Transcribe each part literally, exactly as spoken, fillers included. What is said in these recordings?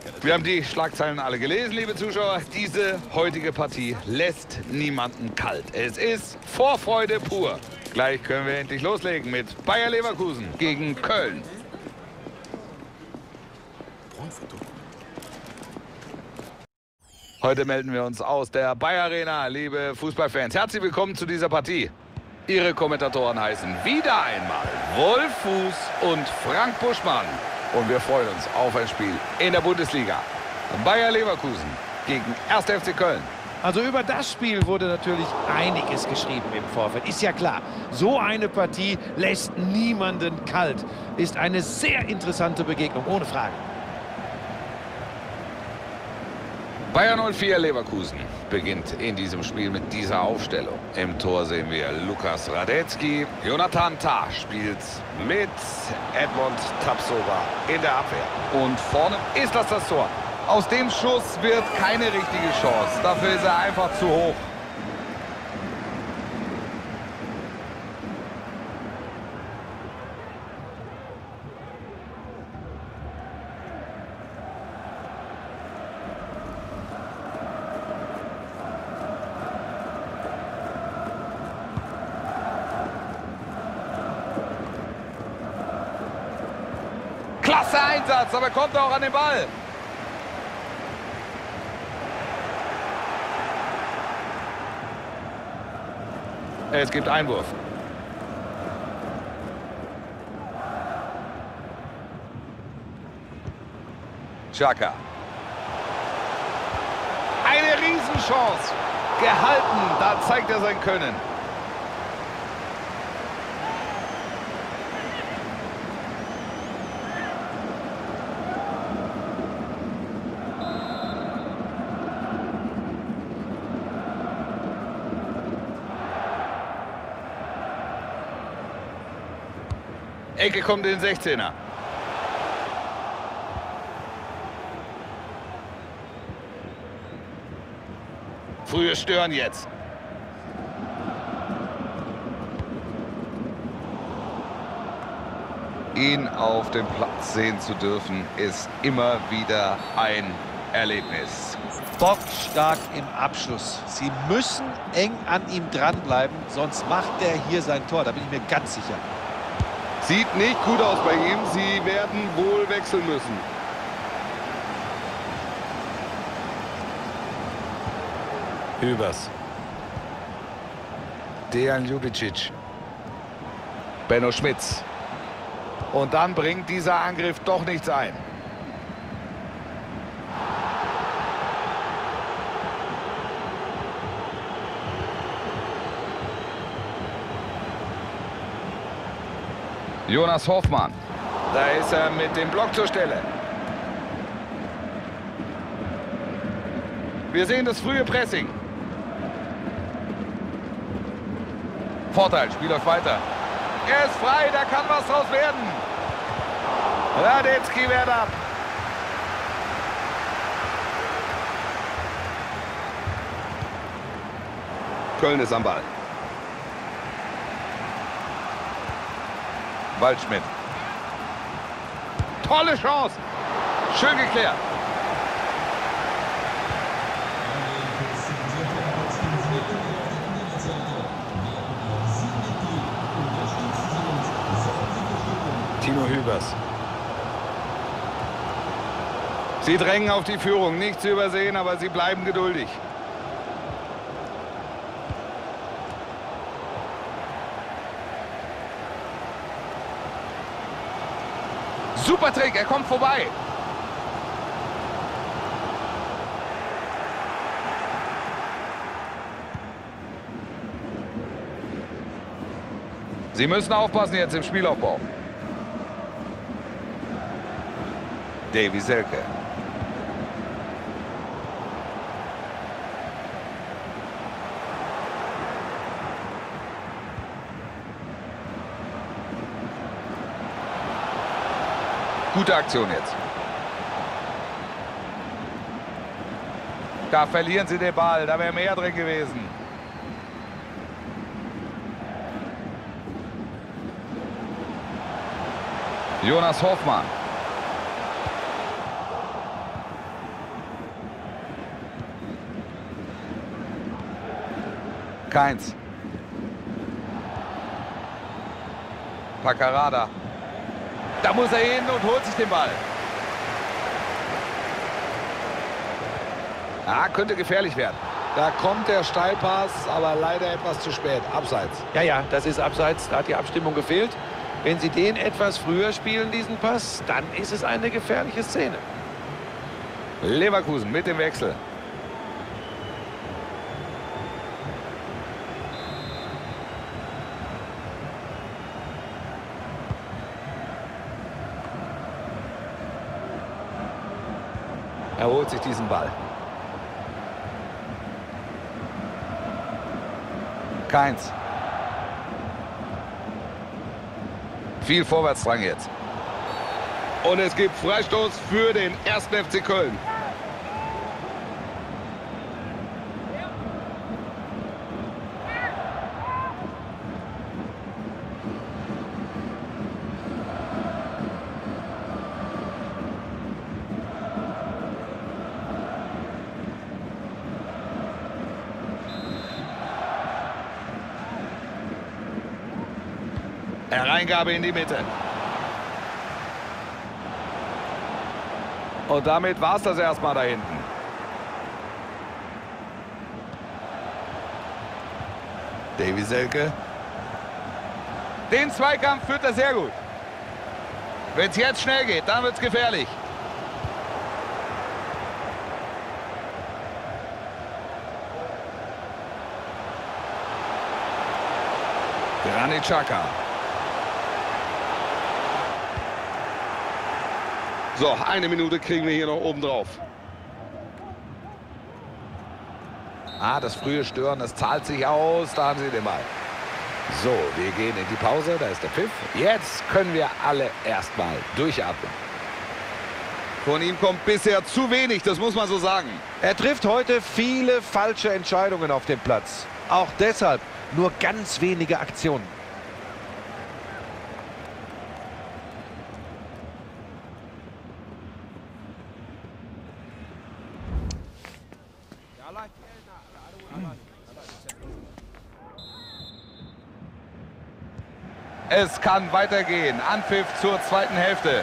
Wir haben die Schlagzeilen alle gelesen, liebe Zuschauer. Diese heutige Partie lässt niemanden kalt. Es ist Vorfreude pur. Gleich können wir endlich loslegen mit Bayer Leverkusen gegen Köln. Heute melden wir uns aus der Bayer Arena, liebe Fußballfans. Herzlich willkommen zu dieser Partie. Ihre Kommentatoren heißen wieder einmal Wolf Fuß und Frank Buschmann. Und wir freuen uns auf ein Spiel in der Bundesliga. Bayer Leverkusen gegen erster F C Köln. Also über das Spiel wurde natürlich einiges geschrieben im Vorfeld. Ist ja klar, so eine Partie lässt niemanden kalt. Ist eine sehr interessante Begegnung, ohne Frage. Bayer null vier Leverkusen beginnt in diesem Spiel mit dieser Aufstellung. Im Tor sehen wir Lukas Radetzky. Jonathan Tah spielt mit Edmond Tapsoba in der Abwehr. Und vorne ist das das Tor. Aus dem Schuss wird keine richtige Chance. Dafür ist er einfach zu hoch. Klasse Einsatz, aber kommt auch an den Ball. Es gibt Einwurf. Xhaka. Eine Riesenchance. Gehalten, da zeigt er sein Können. Ecke kommt in den sechzehner. Frühe Stören jetzt. Ihn auf dem Platz sehen zu dürfen, ist immer wieder ein Erlebnis. Bockstark im Abschluss. Sie müssen eng an ihm dranbleiben, sonst macht er hier sein Tor. Da bin ich mir ganz sicher. Sieht nicht gut aus bei ihm. Sie werden wohl wechseln müssen. Hübers. Dejan Ljubicic. Benno Schmitz. Und dann bringt dieser Angriff doch nichts ein. Jonas Hofmann. Da ist er mit dem Block zur Stelle. Wir sehen das frühe Pressing. Vorteil, Spiel läuft weiter. Er ist frei, da kann was draus werden. Radetzky wehrt ab. Köln ist am Ball. Waldschmidt. Tolle Chance. Schön geklärt. Timo Hübers. Sie drängen auf die Führung. Nicht zu übersehen, aber sie bleiben geduldig. Super Trick, er kommt vorbei. Sie müssen aufpassen jetzt im Spielaufbau. Davy Selke. Gute Aktion jetzt. Da verlieren sie den Ball. Da wäre mehr drin gewesen. Jonas Hofmann. Keins. Paccarada. Da muss er hin und holt sich den Ball. Ah, könnte gefährlich werden. Da kommt der Steilpass, aber leider etwas zu spät. Abseits. Ja, ja, das ist abseits. Da hat die Abstimmung gefehlt. Wenn Sie den etwas früher spielen, diesen Pass, dann ist es eine gefährliche Szene. Leverkusen mit dem Wechsel. Er holt sich diesen Ball. Keins. Viel Vorwärtsdrang jetzt. Und es gibt Freistoß für den ersten F C Köln. Hereingabe in die Mitte. Und damit war es das erstmal da hinten. Davy Selke. Den Zweikampf führt er sehr gut. Wenn es jetzt schnell geht, dann wird es gefährlich. Granit Xhaka. So, eine Minute kriegen wir hier noch oben drauf. Ah, das frühe Stören, das zahlt sich aus. Da haben sie den Ball. So, wir gehen in die Pause. Da ist der Pfiff. Jetzt können wir alle erstmal durchatmen. Von ihm kommt bisher zu wenig, das muss man so sagen. Er trifft heute viele falsche Entscheidungen auf dem Platz. Auch deshalb nur ganz wenige Aktionen. Es kann weitergehen. Anpfiff zur zweiten Hälfte.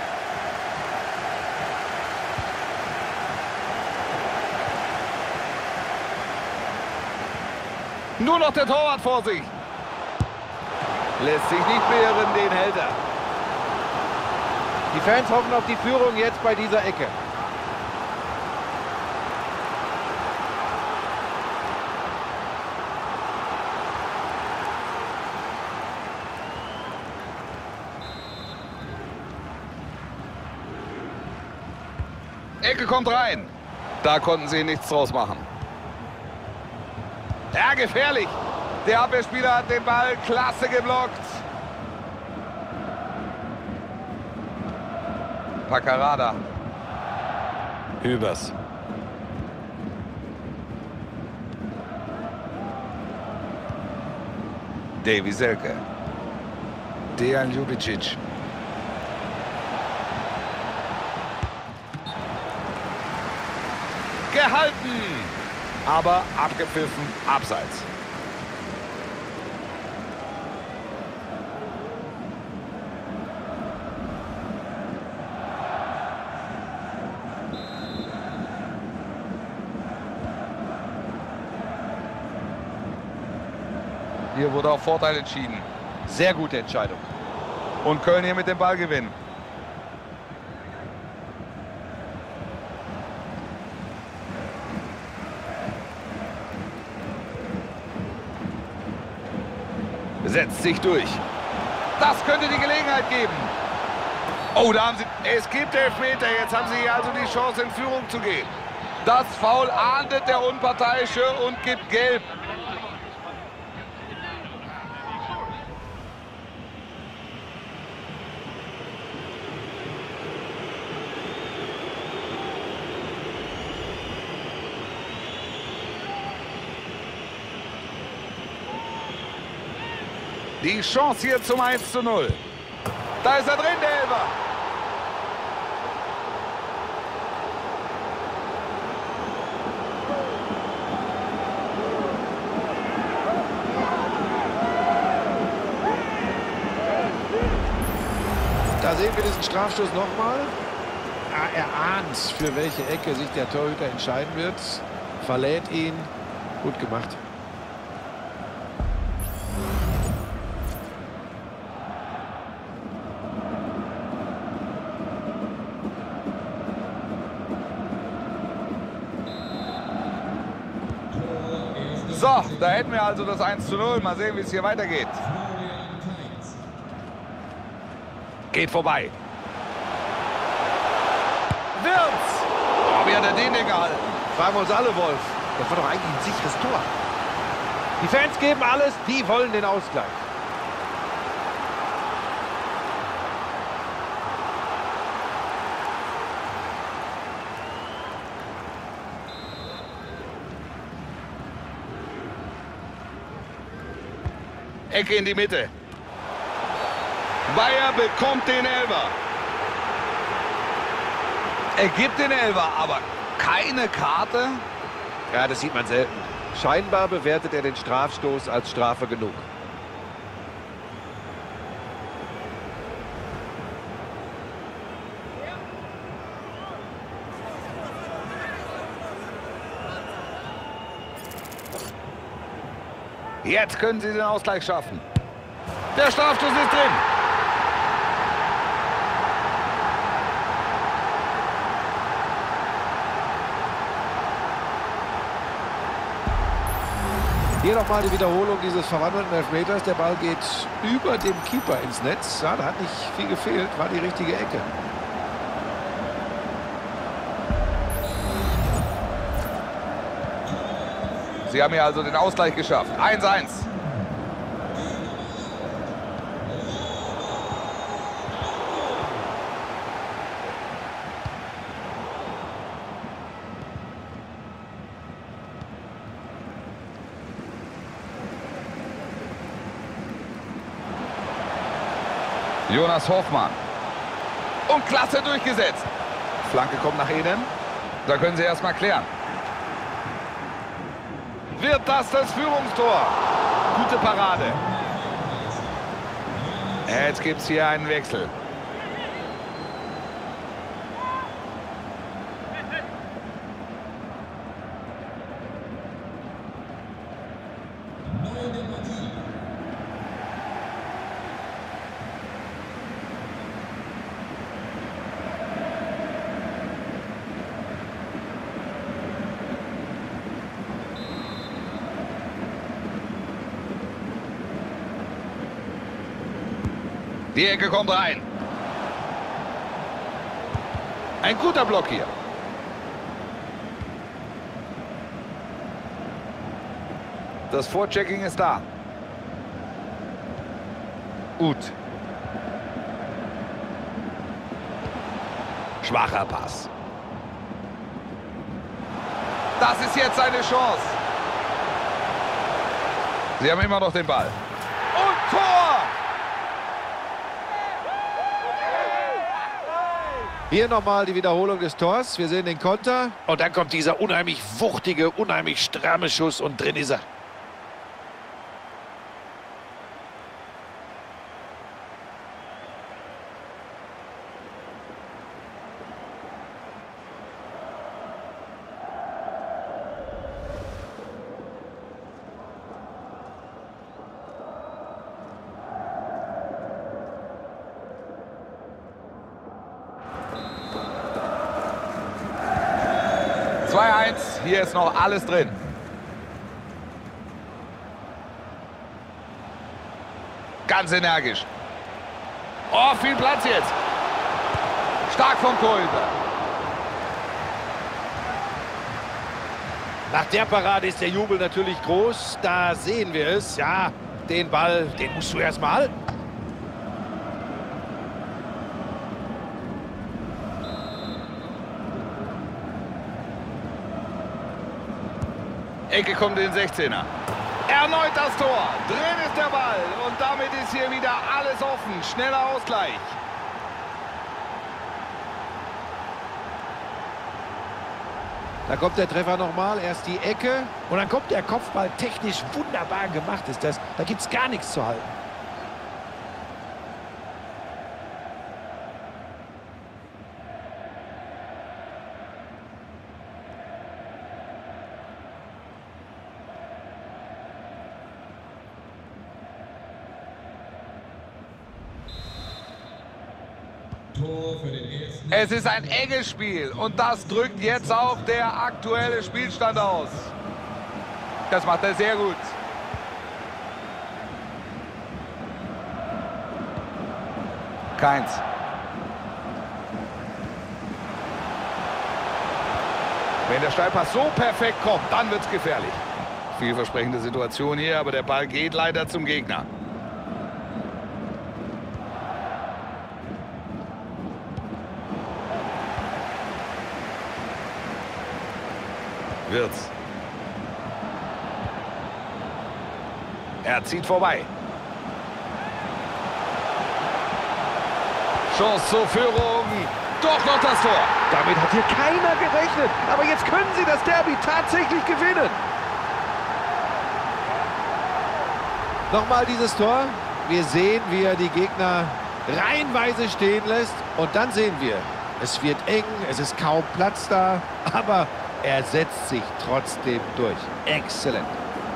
Nur noch der Torwart vor sich. Lässt sich nicht beirren, den hält er. Die Fans hoffen auf die Führung jetzt bei dieser Ecke. Ecke kommt rein. Da konnten sie nichts draus machen. Ja, gefährlich. Der Abwehrspieler hat den Ball klasse geblockt. Paccarada. Hübers. Davy Selke. Dejan Ljubicic. Gehalten, aber abgepfiffen, abseits. Hier wurde auf Vorteil entschieden. Sehr gute Entscheidung. Und Köln hier mit dem Ball gewinnen. Setzt sich durch. Das könnte die Gelegenheit geben. Oh, da haben sie... Es gibt Elfmeter. Jetzt haben sie also die Chance, in Führung zu gehen. Das Foul ahndet der Unparteiische und gibt Gelb. Die Chance hier zum eins zu null. Da ist er drin, der Elfer. wir diesen Strafstoß nochmal. Ah, er ahnt, für welche Ecke sich der Torhüter entscheiden wird. Verlädt ihn. Gut gemacht. So, da hätten wir also das eins zu null. Mal sehen, wie es hier weitergeht. Geht vorbei. Wirtz! Oh, wie hat er den denn gehalten? Fragen wir uns alle, Wolf. Das war doch eigentlich ein sicheres Tor. Die Fans geben alles, die wollen den Ausgleich. Ecke in die Mitte. Bayer bekommt den Elfer. Er gibt den Elfer, aber keine Karte. Ja, das sieht man selten. Scheinbar bewertet er den Strafstoß als Strafe genug. Jetzt können sie den Ausgleich schaffen. Der Strafstoß ist drin. Hier nochmal die Wiederholung dieses verwandelten Elfmeters. Der Ball geht über dem Keeper ins Netz. Ja, da hat nicht viel gefehlt, war die richtige Ecke. Sie haben hier also den Ausgleich geschafft. eins eins. Jonas Hoffmann. Und klasse durchgesetzt. Flanke kommt nach innen. Da können sie erstmal klären. Wird das das Führungstor? Gute Parade. Jetzt gibt es hier einen Wechsel. Die Ecke kommt rein. Ein guter Block hier. Das Vorchecking ist da. Gut. Schwacher Pass. Das ist jetzt seine Chance. Sie haben immer noch den Ball. Und Tor! Hier nochmal die Wiederholung des Tors. Wir sehen den Konter. Und dann kommt dieser unheimlich wuchtige, unheimlich stramme Schuss und drin ist er. zwei eins, hier ist noch alles drin. Ganz energisch. Oh, viel Platz jetzt. Stark vom Torhüter. Nach der Parade ist der Jubel natürlich groß. Da sehen wir es. Ja, den Ball, den musst du erst mal halten. Ecke kommt in den sechzehner. Erneut das Tor. Drin ist der Ball. Und damit ist hier wieder alles offen. Schneller Ausgleich. Da kommt der Treffer nochmal. Erst die Ecke. Und dann kommt der Kopfball. Technisch wunderbar gemacht ist das. Da gibt es gar nichts zu halten. Es ist ein enges Spiel und das drückt jetzt auch der aktuelle Spielstand aus. Das macht er sehr gut. Keins. Wenn der Steilpass so perfekt kommt, dann wird es gefährlich. Vielversprechende Situation hier, aber der Ball geht leider zum Gegner. Wirtz. Er zieht vorbei. Chance zur Führung. Doch noch das Tor. Damit hat hier keiner gerechnet. Aber jetzt können sie das Derby tatsächlich gewinnen. Nochmal dieses Tor. Wir sehen, wie er die Gegner reihenweise stehen lässt. Und dann sehen wir, es wird eng, es ist kaum Platz da. Aber er setzt sich trotzdem durch. Exzellent.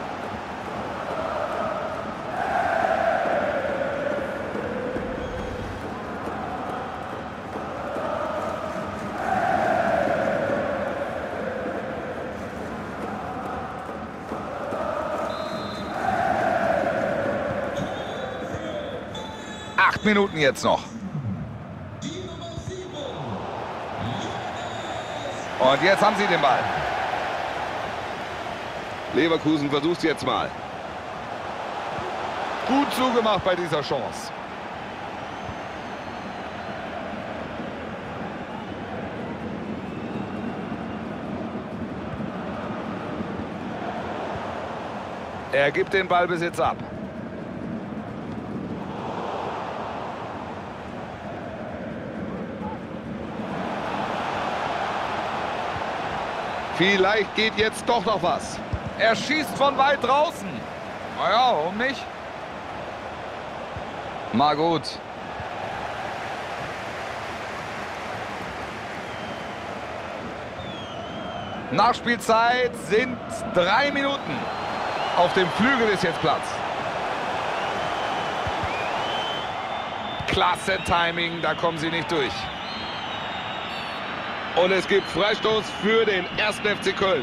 Acht Minuten jetzt noch. Und jetzt haben sie den Ball. Leverkusen versucht jetzt mal. Gut zugemacht bei dieser Chance. Er gibt den Ballbesitz ab. Vielleicht geht jetzt doch noch was. Er schießt von weit draußen. Naja, warum nicht? Mal gut. Nachspielzeit sind drei Minuten. Auf dem Flügel ist jetzt Platz. Klasse Timing, da kommen sie nicht durch. Und es gibt Freistoß für den ersten F C Köln.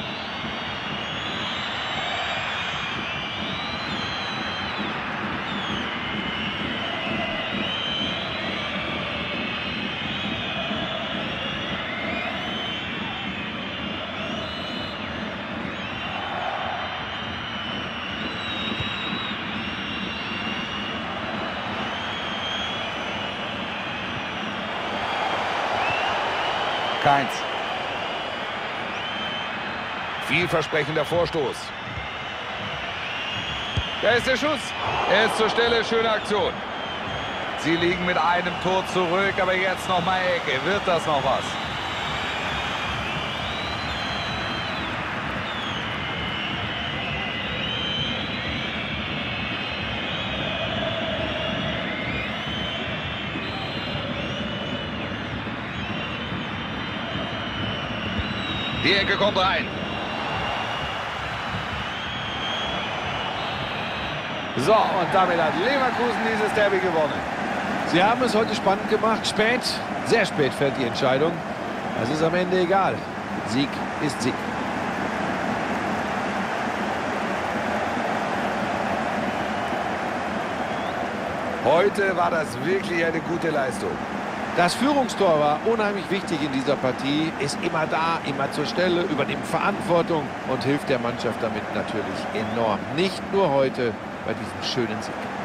Keins. Vielversprechender Vorstoß. Da ist der Schuss. Er ist zur Stelle. Schöne Aktion. Sie liegen mit einem Tor zurück, aber jetzt noch mal Ecke. Wird das noch was? Die Ecke kommt rein. So, und damit hat Leverkusen dieses Derby gewonnen. Sie haben es heute spannend gemacht. Spät, sehr spät fällt die Entscheidung. Das ist am Ende egal. Sieg ist Sieg. Heute war das wirklich eine gute Leistung. Das Führungstor war unheimlich wichtig in dieser Partie, ist immer da, immer zur Stelle, übernimmt Verantwortung und hilft der Mannschaft damit natürlich enorm. Nicht nur heute bei diesem schönen Sieg.